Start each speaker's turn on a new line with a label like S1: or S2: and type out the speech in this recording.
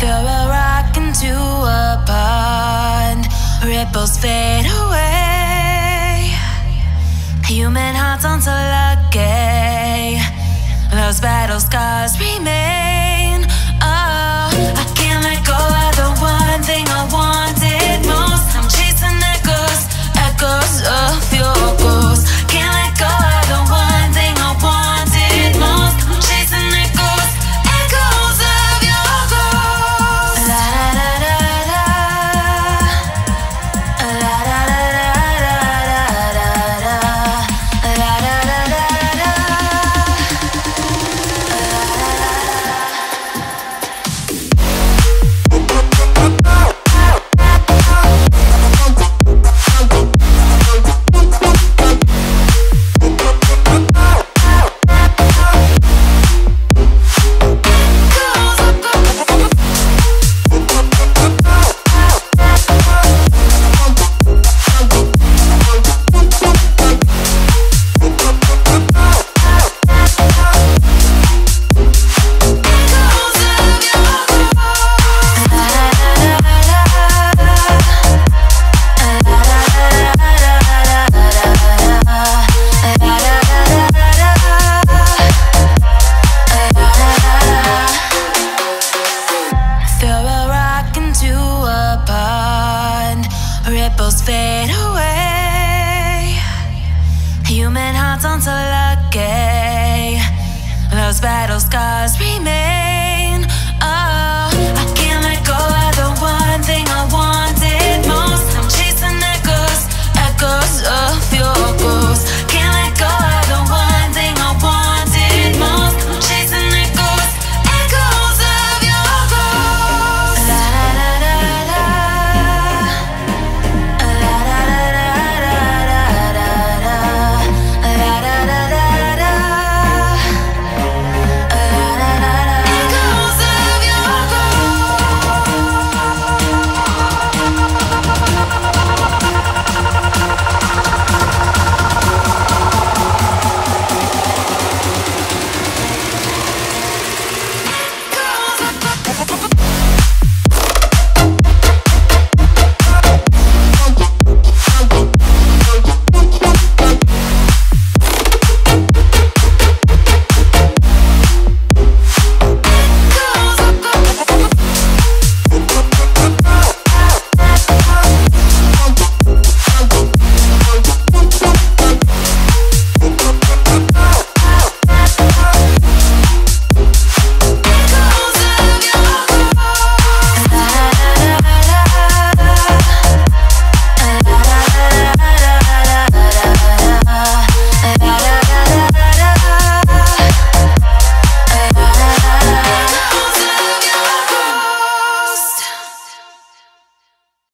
S1: Throw a rock into a pond, ripples fade away. Human hearts aren't so lucky, those battle scars remain. Oh, I can't let go of the one thing I wanted most. I'm chasing echoes, echoes of your ghost. Can't let go of the one thing I wanted most. I'm chasing echoes, echoes of your ghost. La da da da da, la da da da da da da, la da da da da. Ripples fade away. Human hearts aren't so lucky, those battle scars remain.